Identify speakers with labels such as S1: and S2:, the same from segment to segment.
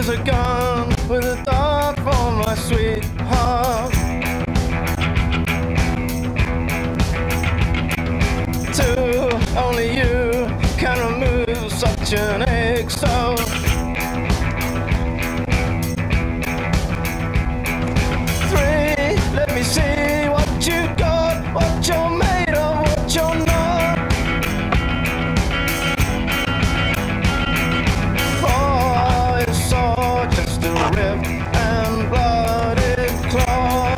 S1: is a gun with a dart for my sweetheart. 2, only you can remove such an exo. 3, let me see what you got, what you're made of, what you're not. 4, it's all just a ripped and blooded claw.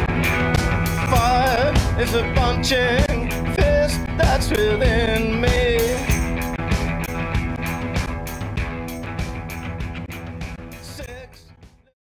S1: 5 is a punching fist that's within me.